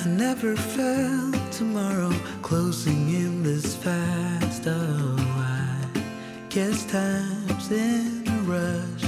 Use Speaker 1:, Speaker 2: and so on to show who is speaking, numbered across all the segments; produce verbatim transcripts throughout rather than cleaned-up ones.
Speaker 1: I never felt tomorrow closing in this fast. Oh, I guess time's in a rush.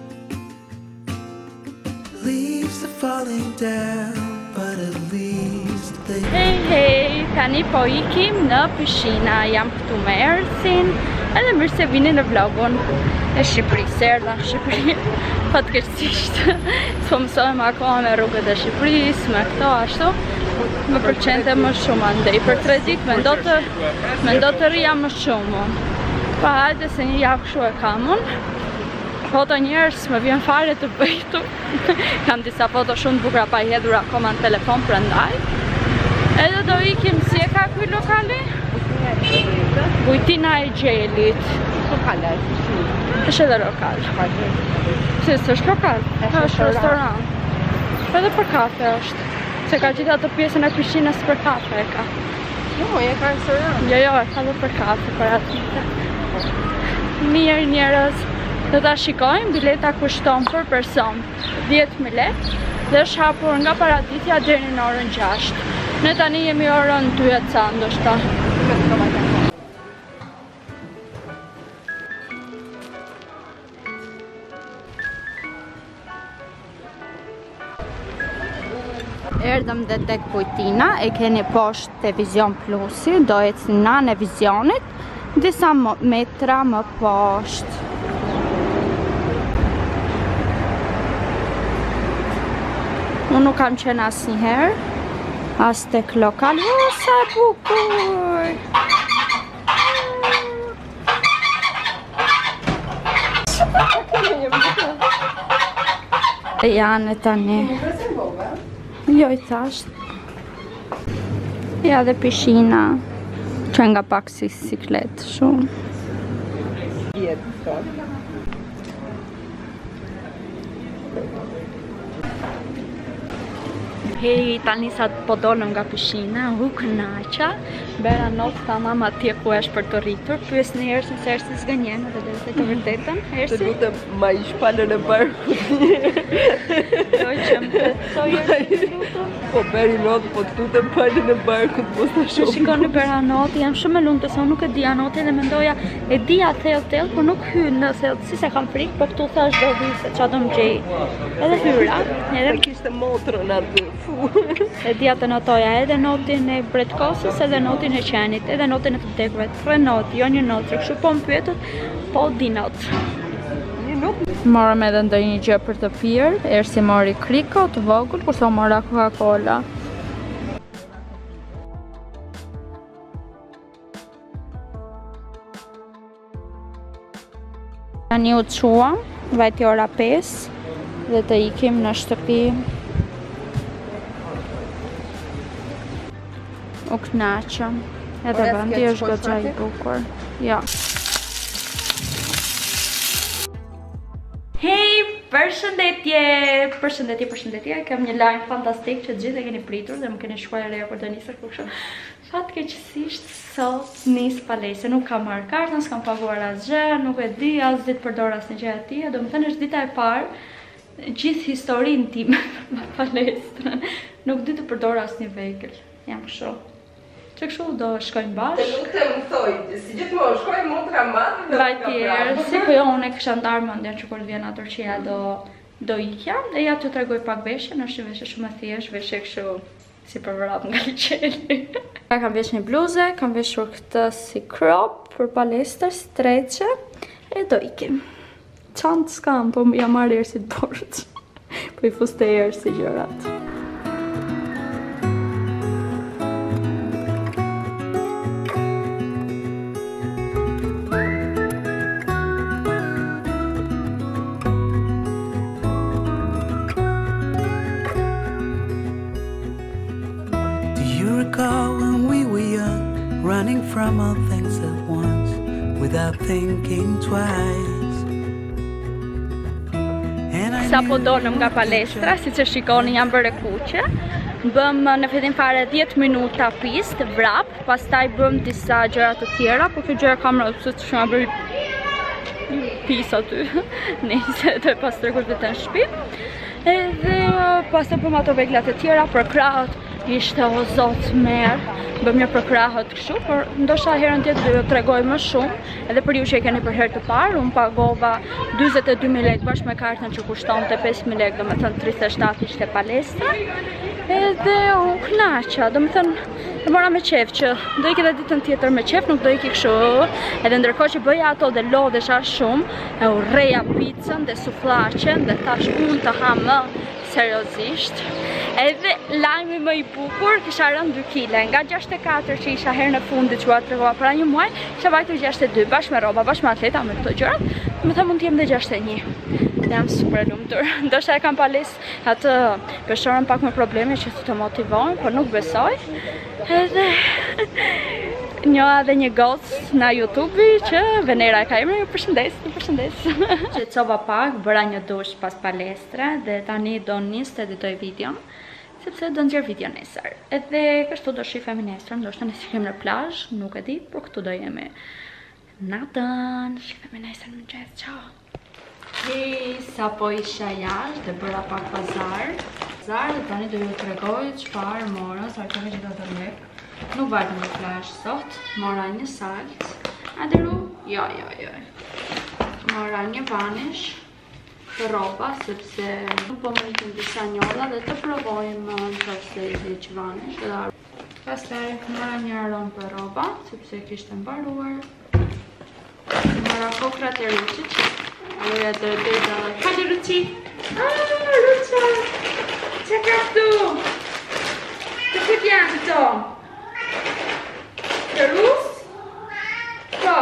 Speaker 1: Leaves are falling down, but at least they...
Speaker 2: Hej, hej, tani po ikim në pishina, jam këtu me Ersin, edhe mirë se vini në vlogun e Shqipërisë, erdha në Shqipëri, fatkeqësisht, s'po mësojmë akoma me rrugët e Shqipërisë, me këto ashtu, më pëlqente më shumë andej, për tre ditë me ndo të, me ndo të rria më shumë, pa hajde se një javë kështu e kam unë. Foto njerës më vjen fare të bëjtu. Kam disa foto shumë bukra pa i hedhur akoma në telefon prandaj. Edhe do ikim si e ka kuj lokali? Bujtina e gjelit.
Speaker 3: Lokale,
Speaker 2: është edhe lokal. Si, së është lokal? është restoran. Edhe për kafe është. Se ka gjitha të pjesën e pishinës për kafe e ka.
Speaker 3: Jo, e ka restoran.
Speaker 2: Jo, jo, e ka dhe për kafe, për atë. Mirë njerëz. Do ta shikojmë, bileta kushton për person dhjetë mijë lekë dhe është hapur nga paraditja deri në orën gjashtë. Ne tani jemi orën dy e ca ndoshta. Erdhëm dhe tek Bujtina, e keni poshtë Televizion Plusi, do ecni në anë e vizionit, disa metra më poshtë. Unë nuk kam qenë asë njëherë, asë tek lokal. O, sa bukur! E janë e tani. Jo i thashtë. Ja dhe pishina, që nga pak si siklet shumë. Hej, tani sa po dolëm nga pishina, u kënaqa, bera not ta mama atje ku është për të rritur, pyes në Ersin se Ersi zgënjen, edhe dhe të vërtetën, Ersi?
Speaker 3: Të lutem ma i shpalën e barkut një.
Speaker 2: Do që më të thoj Ersi të lutem?
Speaker 3: Po beri not, po të lutem palën e barkut, mos të shumë.
Speaker 2: Shikoni bera noti, jam shumë e lumtur se unë nuk e dija noti dhe mendoja e dija thellë thellë, por nuk hyn në thellë, si se kam frikë, por këtu thash do vi se çfarë do më gjej. Edhe hyra, edhe
Speaker 3: kishte motrën aty.
Speaker 2: E dija të notoja edhe notin e bretkosës, edhe notin e qenit, edhe notin e të vdekurve. Tre not, jo një not, që kështu po më pyetët, po di not.
Speaker 3: Një not?
Speaker 2: Morëm edhe ndonjë gjë për të pirë, Ersi mori kriko të vogël, kurse u mora Coca-Cola. Tani u çuam, vajti ora pesë dhe të ikim në shtëpi. U knaqëm, edhe vendi është goxha i bukur. Ja. Hej, përshëndetje, përshëndetje, përshëndetje. Kam një lajm fantastik që gjithë e keni pritur dhe më keni shkuar reja për të nisur kështu. Fatkeqësisht sot nis palese, nuk kam marrë kartën, s'kam paguar asgjë, nuk e di as ditë përdor asnjë gjë atij, domethënë është dita e parë gjithë historinë time me palestrën. Nuk di të përdor asnjë vegël. Jam kështu. Që kështu do shkojmë bashkë.
Speaker 3: Të lutem më thoj, si gjithmonë shkojmë motra madhe dhe
Speaker 2: vajtjerë, si po jo unë e kisha ndarë mendjen që kur vjen atë Turqia do do ikja, dhe ja t'ju tregoj pak veshjen, është një veshje shumë e thjeshtë, veshje kështu si për vrap nga liçeli. Ja kam vesh një bluzë, kam veshur këtë si crop për palestër, si treqe, e do ikim. Çantë s'kam, po ja marr Ersit borxh. Po i fuste Ersi gjërat.
Speaker 1: When we were young, running from all things at once, without thinking twice.
Speaker 2: Sa po dolëm nga palestra, si që shikoni jam bërë kuqe. Bëm në fillim fare dhjetë minuta pistë, vrap, pastaj bëm disa gjëra të tjera, por kjo gjëra kam rëpsu të shumë bërë pisë aty, nëjse të e pas të rekur të të në shpi. Edhe pas të bëm ato veglat e tjera, për kraut, Ishte o zot merë, bëm një për krahët kështu, por ndoshta herën tjetër do t'ju tregoj më shumë, edhe për ju që e keni për herë të parë, unë pagova dyzet e dy mijë lekë bashkë me kartën që kushtonte pesë mijë lekë, do me thënë tridhjetë e shtatë ishte palestra, edhe unë knaqa, do me thënë, e mora me qef që do iki dhe ditën tjetër me qef, nuk do iki kështu, edhe ndërkohë që bëja ato dhe lodhesha shumë, e urreja pizzën dhe suflaqen dhe thash unë të ha më seriozisht. Edhe lajmi më i bukur, kisha rënë dy kile, nga gjashtëdhjetë e katër që isha herën e fundit që ua tregova para një muaj, isha vajtur gjashtëdhjetë e dy, bashkë me rroba, bashkë me atleta, me këto gjërat, më tha mund t'jem dhe gjashtëdhjetë e një. Dhe jam super e lumtur. Ndoshta e kam pales atë peshorën pak me probleme që të motivojnë, por nuk besoj. Edhe njoha dhe një gocë na YouTube që Venera e ka emrin, ju përshëndes, ju përshëndes. Qetësova pak, bëra një dush pas palestre dhe tani do nis të editoj videon, sepse do nxjerr video nesër. Edhe kështu do shifemi nesër, ndoshta ne shifemi në plazh, nuk e di, por këtu do jemi. Natën, shifemi nesër në mëngjes, ciao. Hej, sa po isha jashtë dhe bëra pak pazar. Pazar dhe tani do ju tregoj çfarë mora, sa kemi gjithë ato lekë. Nuk vajtëm në plazh sot, mora një salc. Adiru? Jo, jo, jo. Mora një vanish të rroba, sepse nuk po më ikim disa njolla dhe të provojmë në qofse i heq vanish. Pastaj mora një aromë për rroba, sepse kishte mbaruar. Mora kokrat e ruçit. Allora te lo devo dare. Fai Luci! Ah, Lucia! C'è tu! Che ti pianto? Che luz? Po!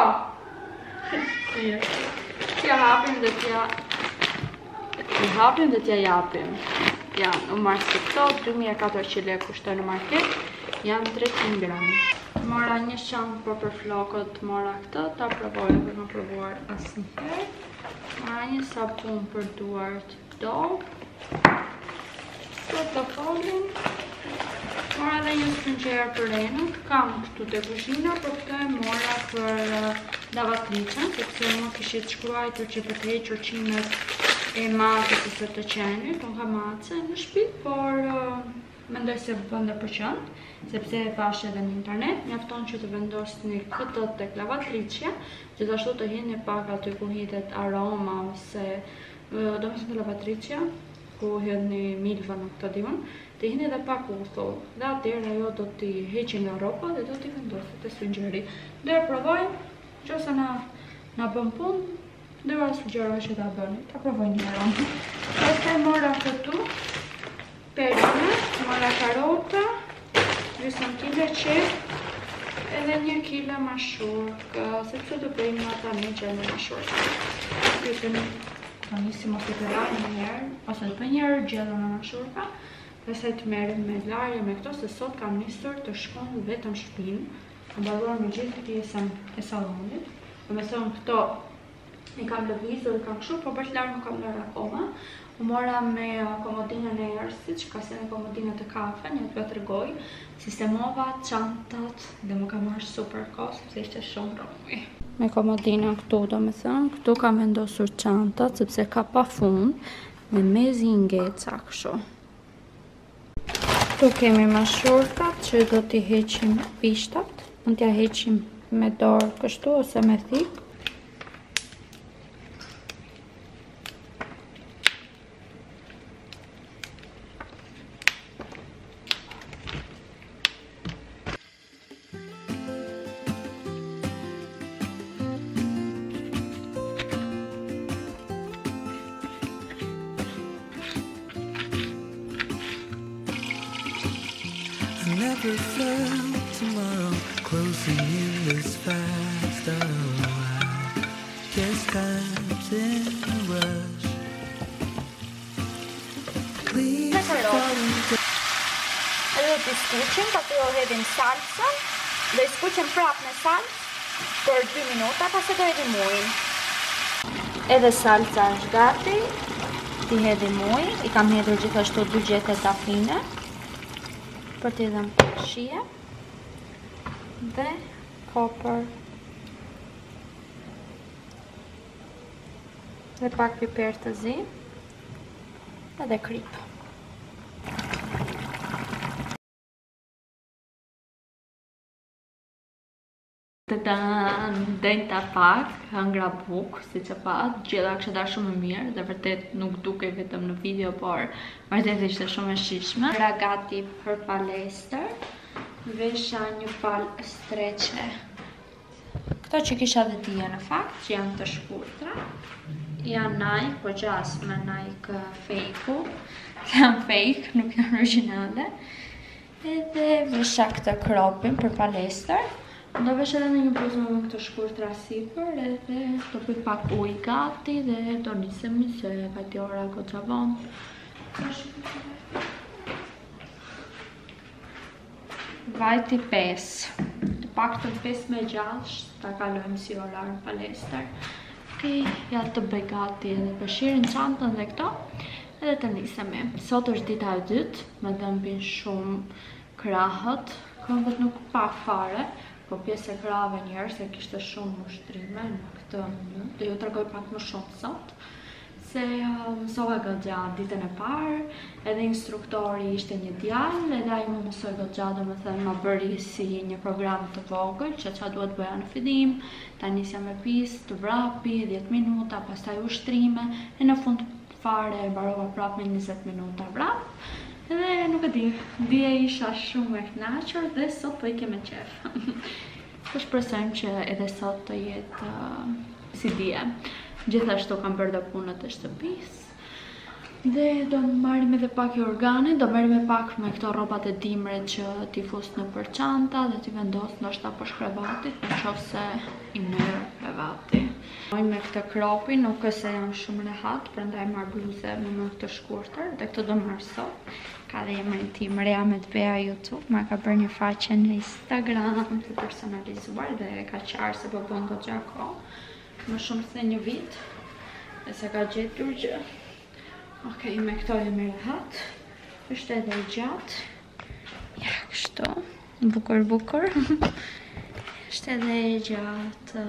Speaker 2: T'ja hapim dhe t'ja... T'ja hapim dhe t'ja japim. Ja, në marrë se këto, dy mijë e katërqind lekë kushtoj në market, janë treqind gram. Mora një shampoo për flokët, mora këtë, ta provoj, për më provuar asnjëherë. Mora një sapun për duart Dove. Sot të folin. Mora dhe një spëngjer për renët. Kam këtu të kuzhina, por këtë e mora për lavatricën, sepse më kishit shkruajtur që për të hequr qimet e macet ose të qenit. Unë ka mace në shtëpi, por mendoj se bënde për qënd, sepse e pash edhe në internet. Mjafton që të vendosni këtë tek lavatricia, gjithashtu të hini pak aty ku hitet aroma ose do me të lavatricia, ku hini milva në këtë dimën, të hini edhe pak uthull. Dhe atëherë ajo do t'i heqin nga ropa dhe do t'i vendosit të spëngjeri. Dhe e provojmë, që ose na, na bën punë, dhe va sugjeroj që ta bëni, ta provoj një aromë. Ese mora këtu, perime, mora karota, gjysmë kile qep, edhe një kile mashurkë, sepse të bëjmë ata një që e në mashurkë. Kytën, të nisim ose të rarë një njerë, ose të për njerë gjellë në mashurka, dhe se të merim me larje me këto, se sot kam nisur të shkon vetëm shpinë, në baruar me gjithë pjesën e salonit, dhe me thonë këto i kam lëvizur, i kam këshu, po për të larë nuk kam lërë akoma. U mora me komodinën e erësit, që ka se në komodinët e kafe, një të të rëgoj, sistemova çantat dhe më ka marrë super kohë, sepse ishte shumë rëmuj. Me komodinën këtu, do me thënë, këtu kam vendosur çantat, sepse ka pa fund, me mezi ngeca kështu. Këtu kemi mashurkat, që do t'i heqim pishtat, mund t'ja heqim me dorë kështu, ose me thikë.
Speaker 1: Never felt tomorrow closing in this fast. Oh, I guess time's in a rush. Please follow.
Speaker 2: Edhe t'i skuqim, pa të do hedhim salsën, dhe i skuqim prap me salsë për dy minuta, pas e do hedhim ujin. Edhe salsa është gati, t'i hedhim ujin, i kam hedhur gjithashtu dy gjete tafline, për t'i dhëm shije dhe kopër dhe pak piper të zi edhe krip. Të të ndënta pak, hëngra buk, si që pat, gjitha kështë da shumë mirë, dhe vërtet nuk duke vetëm në video, por vërtet ishte shumë e shishme. Ra gati për palestër, vesha një palë streqe. Këto që kisha dhe tija në fakt, që janë të shkurtra, janë Nike, po gjas me Nike fake-u, janë fake, nuk janë originale. Edhe vesha këtë kropin për palestër. Do vesh edhe në një bluzë me këtë shkurtra sipër, edhe do bëj pak ujë gati dhe do nisemi se vajti ora goxha vonë. Vajti pesë, të paktën pesë me gjashtë, ta kalojmë si orar në palestër. Okej, ja të bëj gati edhe pëshirin, çantën dhe këto, edhe të nisemi. Sot është dita e dytë, me dëmbin shumë krahët, këmbët nuk pa fare. Po pjesë e krave njerë se kishte shumë ushtrime në këtë mënyrë. Do ju tregoj pak më shumë sot. Se mësova goxha ditën e parë, edhe instruktori ishte një djalë, edhe ai më mësoi goxha, domethënë më bëri si një program të vogël, që çfarë duhet bëja në fillim, ta nisja me pistë, të vrapi, dhjetë minuta, pastaj ushtrime, e në fund fare mbarova prapë me njëzet minuta vrap. Edhe nuk e di, dje isha shumë e kënaqur dhe sot po i keme qef. Po shpresojmë që edhe sot të jetë uh, si dje. Gjithashtu kam bërë dhe punët e shtëpisë. Dhe do marrim edhe pak i organe, do merrim pak me këto rrobat e dimre që t'i fus në për çanta dhe t'i vendos ndoshta poshtë krevatit, nëse i merr krevati. Me këtë kropi nuk e se janë shumë rehat, prandaj marr bluze me më këtë shkurtër dhe këtë do marr sot. Ka dhe emrin tim Rea me të beja YouTube, ma ka bërë një faqe në Instagram të personalizuar dhe ka qarë se po bën goxha kohë, më shumë se një vit, dhe se ka gjetur gjë. Okej, me këto e me rehat, është edhe i gjatë, ja kështu, bukur bukur, është edhe i gjatë.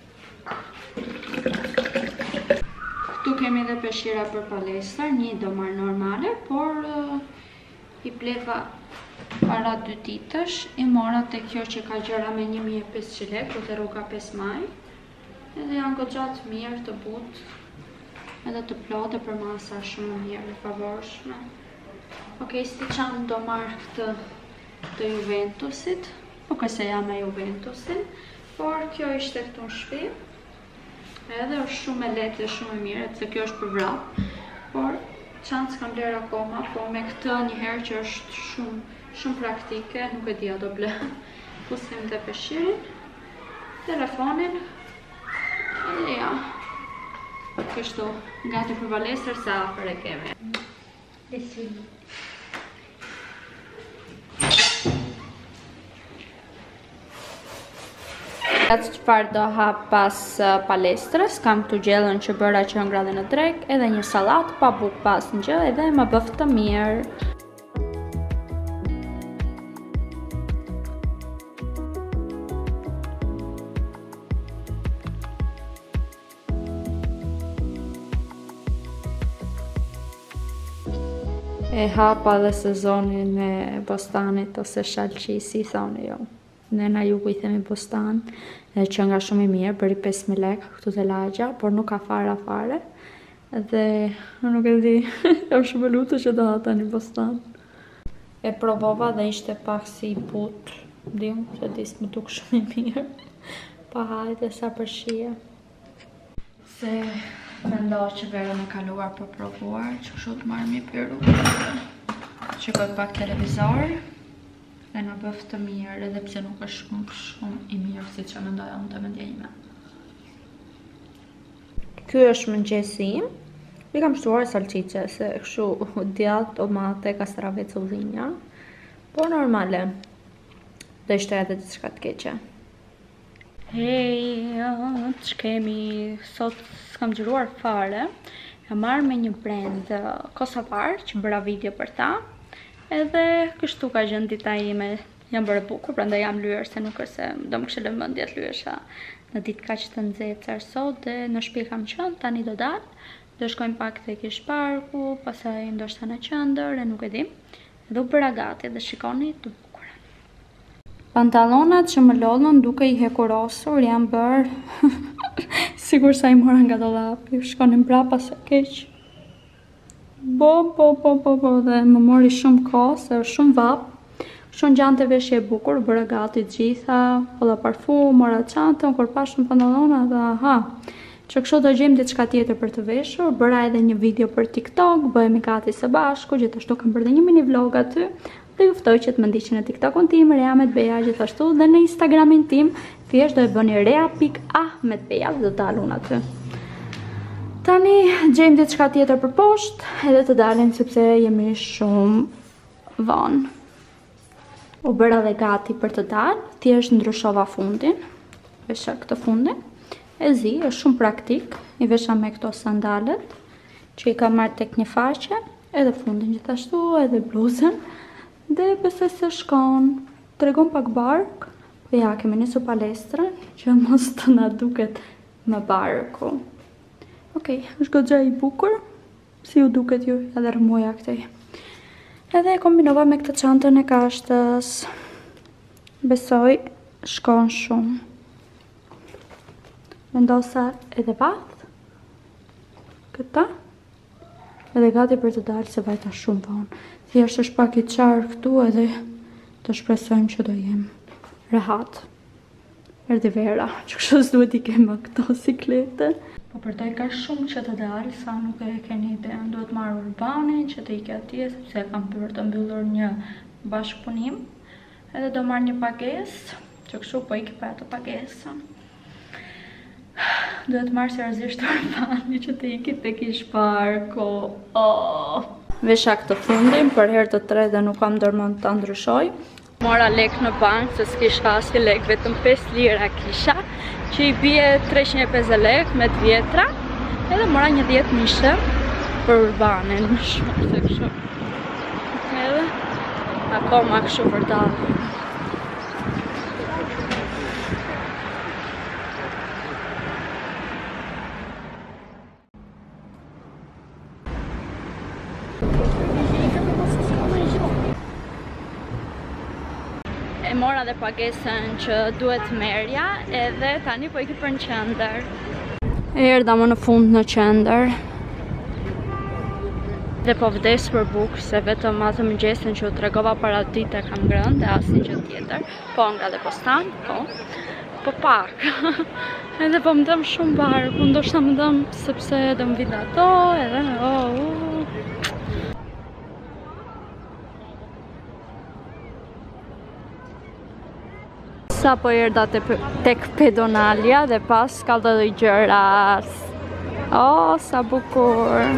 Speaker 2: Këtu kemi edhe peshira për palestër, një do marrë normale, por uh, i pleva para dy ditësh, i mora të kjo që ka gjëra me një mijë e pesëqind lekë, të rruga pesë maj, edhe janë goxha të mirë, të butë, edhe të plotë për masa shumë mirë, e favorshme. Okej, si qanë do marrë këtë të Juventusit, nuk e se jam e Juventusin, por kjo ishte këtu në shtëpi. Edhe është shumë e lehtë dhe shumë e mirë, sepse kjo është për vrap, por çantë s'kam bler akoma, po me këtë njëherë që është shumë shumë praktike, nuk e di a do ble. Pusim dhe peshirin, telefonin, edhe ja. Kështu, gati për palestër, sa afër e kemi. Besimi. Atë çfarë do hap pas uh, palestrës, kam këtu gjellën që bëra qëngra dhe në drek, edhe një sallatë pa buk pas në gjë, edhe më bëf të mirë. E hapa dhe sezonin e bostanit ose shalqisi, thoni jo. Ne na ju ku i themi bostan, edhe që nga shumë i mirë, bëri pesë mijë lekë këtu të lagja, por nuk ka fare fare. Dhe nuk e di, jam shumë e lutur që do ha tani bostan. E provova dhe ishte pak si i but, dim, se disë më duk shumë i mirë. Pa hajt e sa për shije. Se mendoj që verën e kaluar për provuar, që kështu të marrë një peru. Shikoj pak televizor. Dhe në bëf të mirë, edhe pse nuk është shumë shumë i mirë, si që mendoja unë të mendja ime. Ky është mëngjesi im. I kam shtuar salcice, se kështu djatë, tomate, kastravec, udhinja. Por normale, do ishte edhe të shka të keqe. Hej, që kemi, sot s'kam gjëruar fare. Jam marrë me një brand kosovar, që bëra video për ta. Edhe kështu ka gjënë dita ime, jam bërë bukur, prandaj jam lyer se nuk është se do më kështë lëmendje të lyesha në ditë kaq të nxehtë sot, dhe në shtëpi kam qenë, tani do dal, do shkojmë pak tek ish parku, pastaj ndoshta në qendër, e nuk e di. Dhe u bëra gati dhe shikoni të bukura. Pantalonat që më lodhën duke i hekurosur janë bërë sigur sa i mora nga dollapi, shkonin mbrapa se keq. Po, po, po, po, po, dhe më mori shumë kohë, se shumë vap. Shumë gjante veshje e bukur, bëra gati gjitha, olla parfum, mora çantën, kur pa shumë pantalona dhe aha. Që kështu do gjejmë diçka tjetër për të veshur, bëra edhe një video për TikTok, bëhemi gati së bashku, gjithashtu kam bërë dhe një mini vlog aty. Dhe ju ftoj që të më ndiqni në TikTokun tim, reametbeja, gjithashtu dhe në Instagramin tim, thjesht do e bëni rea.ahmetbeja dhe do dalun aty. Tani gjejmë diçka tjetër për poshtë, edhe të dalim sepse jemi shumë vonë. U bëra dhe gati për të dalë, thjesht ndryshova fundin, vesha këtë fundin. E zi, është shumë praktik, i vesha me këto sandalet, që i ka marrë tek një faqe, edhe fundin gjithashtu, edhe bluzën, dhe besoj se shkon, tregon pak bark, po ja, kemi nisur palestrën, që mos të na duket më barku. Okej, është goxha i bukur, si ju duket ju, edhe rëmoja këtej. Edhe e kombinova me këtë çantën e kashtës, besoj shkon shumë. Vendosa edhe bath, këta, edhe gati për të dalë se vajta shumë vonë. Thjesht është pak i qarë këtu edhe të shpresojmë që do jem rehat. Erdi vera, që kështu s'duhet i kemë këto siklete. Po përdoj ka shumë që të dalë, sa nuk e keni ide. Duhet marrë urbanin që të ike atje, sepse kam për të mbyllur një bashkëpunim. Edhe do marrë një pagesë, që kështu po iki për atë pagesën. Duhet marrë seriozisht urbani që të iki tek ish parko. Oh. Vesha këtë fundin, për herë të tre dhe nuk kam dërmend ta ndryshoj. Mora lek në bank, se s'kisha asnjë lek, vetëm pesë lira kisha, që i bie treqind e pesëdhjetë lek me të vjetra, edhe mora një dhjetë mishe për urbanin, më shumë se kështu. Edhe akoma kështu për dalë. E mora dhe pagesën që duhet merja, edhe tani po iki për në qendër. E erdha më në fund në qendër. Dhe po vdes për bukë, se vetëm atë mëngjesin që u tregova para dite kam ngrënë dhe asnjë gjë tjetër. Po nga dhe postan, po. Po pak. Edhe po më dëm shumë barku, ndoshta më dëm sepse do më vit ato, edhe oh, uh. Sa po erdha tek pedonalia dhe pas ka dhe dhe gjëra. Oh, sa bukur.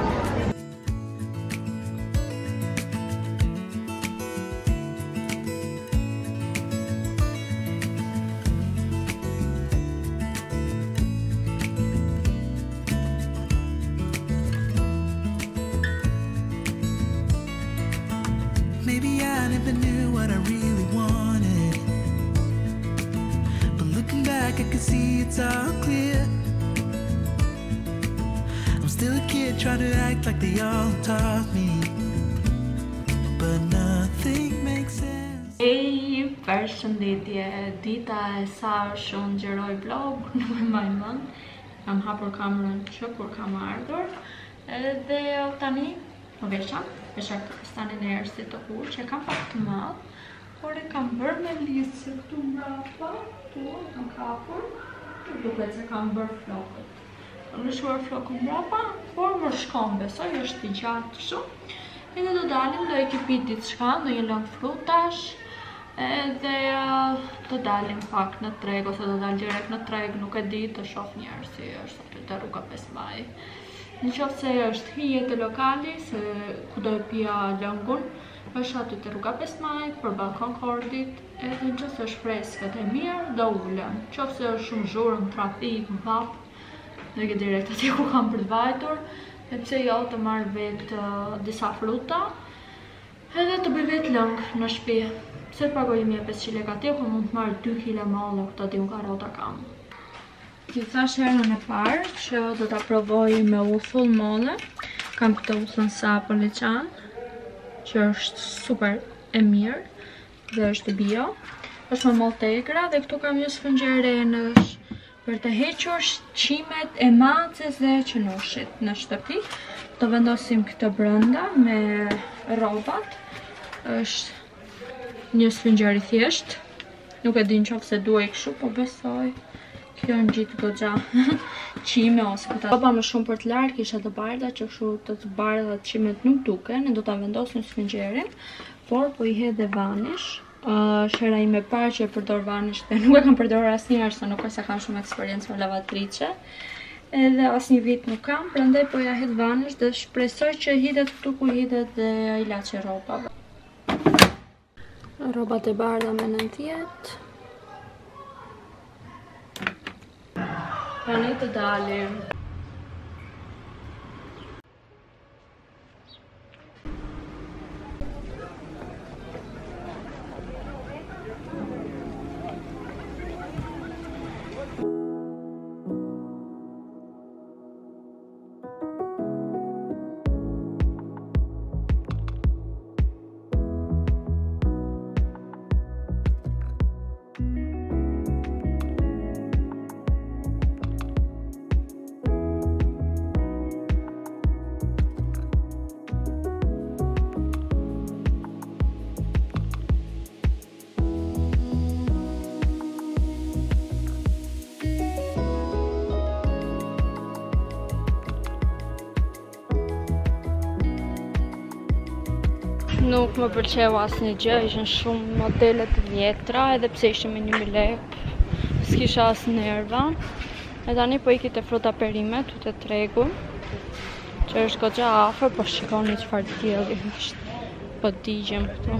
Speaker 1: Maybe I never knew what I really wanted, but looking back I can see it's all clear. I'm still a kid trying to act like they all taught me, but nothing makes sense.
Speaker 2: Ej, përshëndetje, dita e sa është unë gjeroj vlog, nuk e mbaj mend. Kam hapur kamerën që kur kam ardhur. Edhe tani po vesha, vesha këtë fustanin e erësit të kur, që kam pak të madh, por e kam bërë me lisë këtu mbrapa, tu, në kapur, duket se kam bërë flokët. Kam lëshuar flokën mbrapa, por më shkon besoj, është i gjatë shumë. Edhe do dalim, do e kipit diçka, do një lëng frutash, edhe do dalim pak në treg, ose do dalim direkt në treg, nuk e di, të shoh njerë si është aty te rruga pesë maj. Në qoftë se është hije të lokali, se ku do e pija lëngun, është aty te rruga pesë maj, për balkon kordit, edhe në qoftë se është freskët e mirë, do ulem. Në qoftë se është shumë zhurmë, trafik, vap, do ke direkt aty ku kam për të vajtur, e pse jo të marrë vetë uh, disa fruta, edhe të bëj vetë lëng në shtëpi. Pse të pagoj një pesëqind lekë atje, ku mund të marrë dy kile mollë, këta di unë karota kam. Ju thash herën e parë që do ta provoj me uthull molle. Kam këtë uthull Sapoliçan, që është super e mirë dhe është bio. është me Moltegra dhe këtu kam një sfëngjere në për të hequr qimet e macës dhe qenushit në shtëpi. Do vendosim këtë brenda me rrobat. Është një sfëngjeri thjesht. Nuk e di nëse duaj kështu, po besoj. Kjo në gjitë goxha qime ose këta rroba më shumë për të larë kisha të bardha që kështu të të bardha qimet nuk duken. Ne do ta vendosim sfëngjerin, por po i hedh dhe vanish. Uh, shera ime parë që e përdor vanish dhe nuk e kam përdorur asnjëherë se nuk është se kam shumë eksperiencë me lavatriçe. Edhe asnjë vit nuk kam, prandaj po ja hedh vanish dhe shpresoj që hitet këtu ku hitet dhe ilaçi rrobave. Rrobat e bardha me nëntëdhjetë. Tani të dalim. Nuk më pëlqeu asnjë gjë, ishin shumë modele të vjetra, edhe pse ishin me një mijë lekë, s'kisha as nerva. E tani po iki te fruta perimet, tu te tregu, që është goxha afër, po shikoni çfarë dielli është. Po digjem këtu.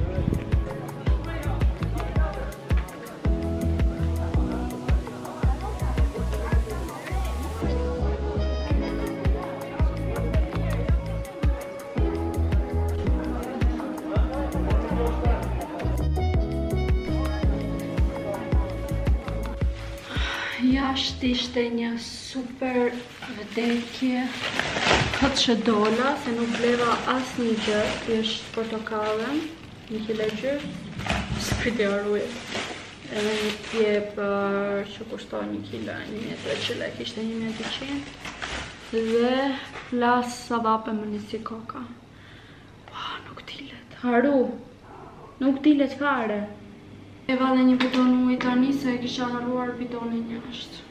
Speaker 2: Jashtë ishte një super vdekje. Këtë që dola, se nuk bleva asnjë gjë, thjesht portokallën, një kilo e gjysmë, spriti oruje. Edhe një tjepër që kushtoj një kilo, një mijë e treqind lekë, ishte një mijë e dyqind. Dhe flas savape më nisi koka. Pa, nuk dilet. Haru, nuk dilet fare. E vale një bidon ujë tani se e kisha harruar bidonin jashtë.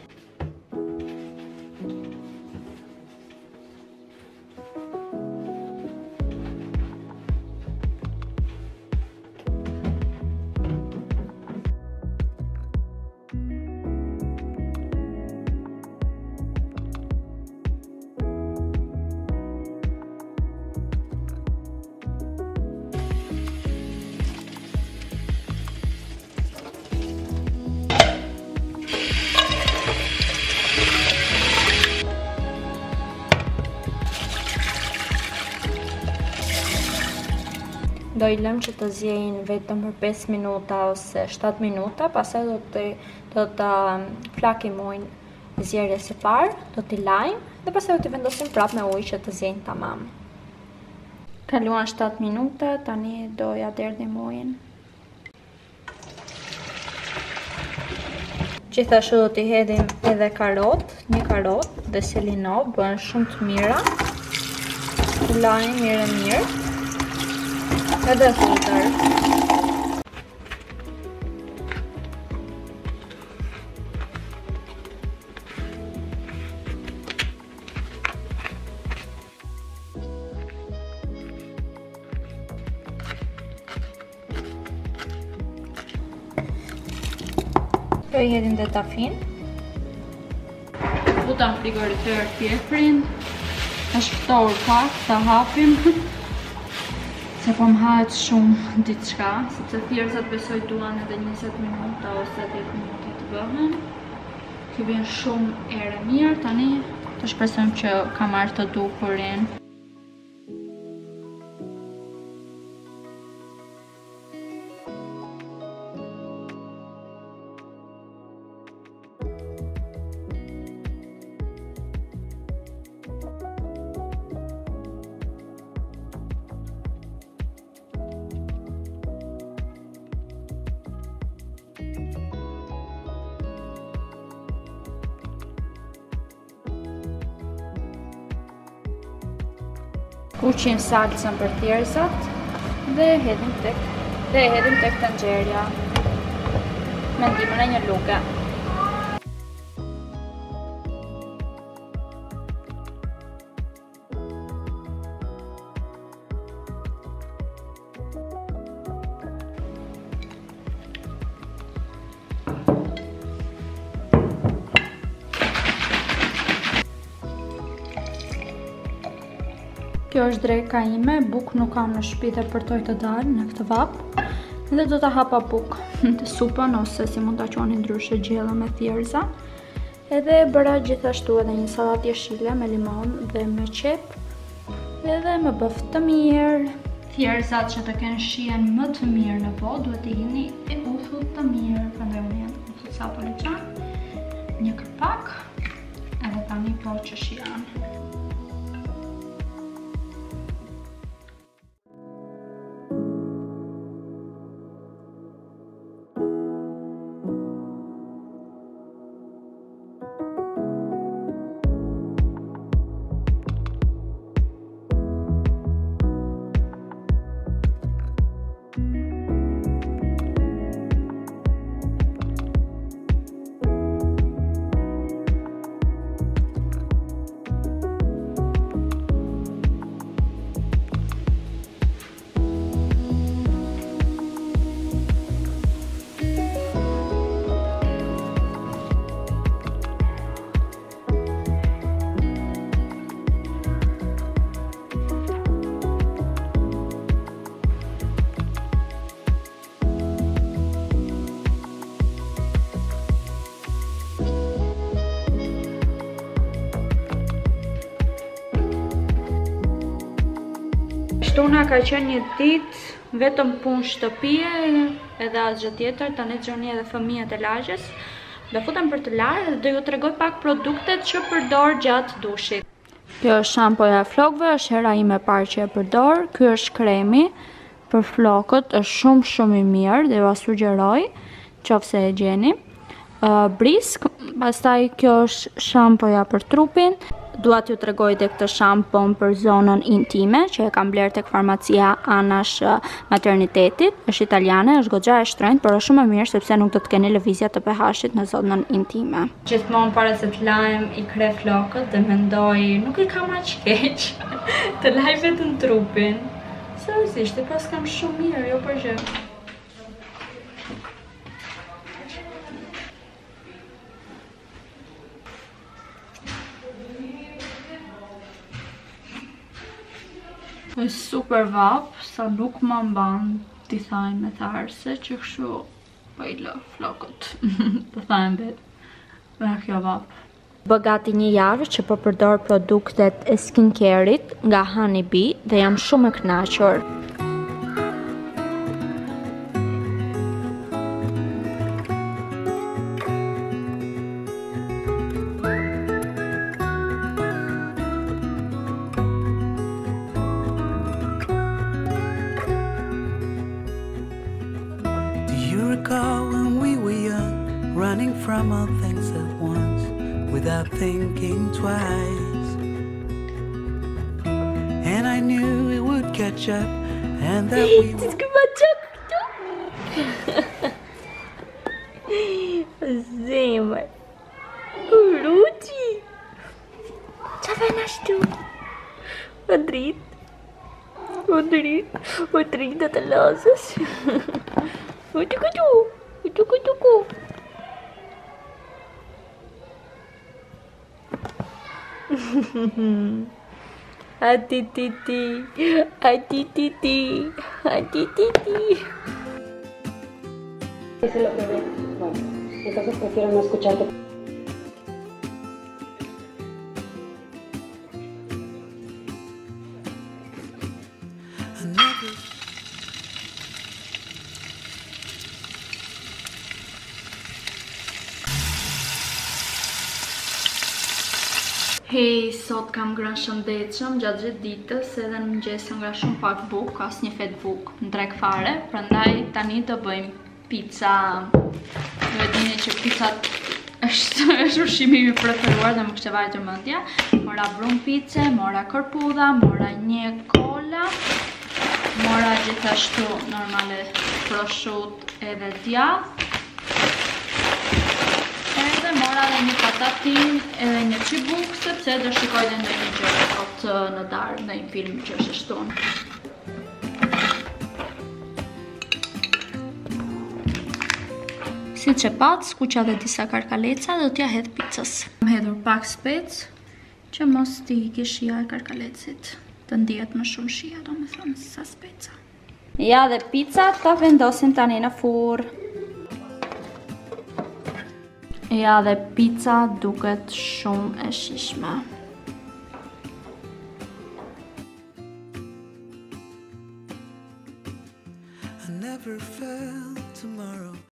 Speaker 2: Do i lëm që të zjejnë vetëm për pesë minuta ose shtatë minuta, pastaj do të do ta flakim ujin zjerjes së parë, do t'i lajmë dhe pastaj do t'i vendosim prapë me ujë që të zjejnë tamam. Kaluan shtatë minuta, tani do ja derdhim ujin. Gjithashtu do t'i hedhim edhe karot, një karot dhe selino, bën shumë të mira. Lajmë mirë mirë. Edhe filter. Do i hedhim dhe tafin. Futa në frigorifer pjeprin. Është ftohur pak, ta hapim. Se po m'hahet shumë diçka, sepse thjerëzat besoj duan edhe njëzet minuta ose dhjetë minuta të bëhen. Kjo vjen shumë erë mirë, tani të shpresojmë që ka marrë të dukurin. Kuqin salsën për thjerëzat dhe hedhim tek dhe hedhim tek tenxherja me ndihmën e një luke.
Speaker 4: Kjo është dreka ime, buk nuk kam në shtëpi dhe përtoj të dalë në këtë vap. Dhe do të hapa buk të supën ose si mund ta quani ndryshe gjellë me thjerza. Edhe bëra gjithashtu edhe një sallatë jeshile me limon dhe me qep. Edhe më bëf të mirë. Thjerzat që të kenë shijen më të mirë në vodë duhet të jeni e uthut të mirë. Prandaj unë jam uthut sa poliçan. Një kërpak. Edhe tani po që shijan.
Speaker 2: Shtuna ka qenë një ditë vetëm punë shtëpie edhe asgjë tjetër, tani xhoni edhe fëmijët e lagjes. Do futem për të larë dhe do ju tregoj pak produktet që përdor gjatë dushit. Kjo është shampoja e flokëve, është hera ime e parë që e përdor. Ky është kremi për flokët, është shumë shumë i mirë dhe ju sugjeroj nëse e gjeni. Uh, brisk, pastaj kjo është shampoja për trupin. Dua t'ju tregoj edhe këtë shampon për zonën intime që e kam bler tek farmacia anash maternitetit. Është italiane, është goxha e shtrenjtë, por është shumë e mirë sepse nuk do të keni lëvizje të pH-it në zonën intime. Gjithmonë para se të lajm i kre flokët dhe mendoj nuk i kam aq keq të laj vetëm trupin. Seriozisht, pas kam shumë mirë, jo për gjë. Është super vap, sa nuk më mban t'i thajnë me tharse që kështu po i lë flokët. Të thajnë vetë me kjo vap. Bë gati një javë që po përdor produktet e skincare-it nga Honeybee dhe jam shumë e kënaqur.
Speaker 1: When we were young, running from all things at once, without thinking twice. And I knew it would catch up, and that we would...
Speaker 2: Zemër Uruqi Qa venash tu? O drit O drit O drit dhe të lasës O tuku tu O tuku tuku A ti ti ti A ti ti ti A ti ti ti.
Speaker 5: Eso es lo que veo. Bueno, entonces prefiero no escucharte.
Speaker 2: Hej, sot kam ngrënë shëndetshëm gjatë gjithë ditës, edhe në mëngjes nga shumë pak bukë, asnjë fet bukë, në drek fare, prandaj tani do bëjmë pizza. Ju e dini që pizzat
Speaker 4: është është ushqimi im i preferuar dhe më kishte vajtur mendja. Mora brum pice, mora kërpudha, mora një kola, mora gjithashtu normale prosciutto edhe djath. Edhe mora edhe një patatin edhe një çibuk sepse do shikoj edhe ndonjë gjë sot në darkë, në një film që është shtuar. Si që pat, skuqa dhe disa karkaleca dhe t'ja hedh picës. Më hedhur pak spec që mos t'i iki shia e karkalecit. Të ndihet më shumë shia, do me thënë, sa speca. Ja dhe picat ta vendosim tani në furr. Ja dhe pizza duket shumë e shishme.
Speaker 1: I never felt tomorrow.